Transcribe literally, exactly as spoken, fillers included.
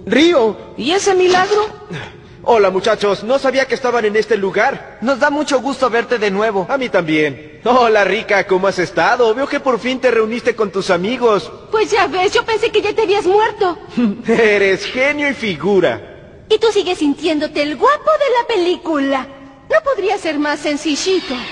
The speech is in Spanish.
Río. ¿Y ese milagro? Hola muchachos, no sabía que estaban en este lugar. Nos da mucho gusto verte de nuevo. A mí también. Hola Rica, ¿cómo has estado? Veo que por fin te reuniste con tus amigos. Pues ya ves, yo pensé que ya te habías muerto. Eres genio y figura. Y tú sigues sintiéndote el guapo de la película. No podría ser más sencillito.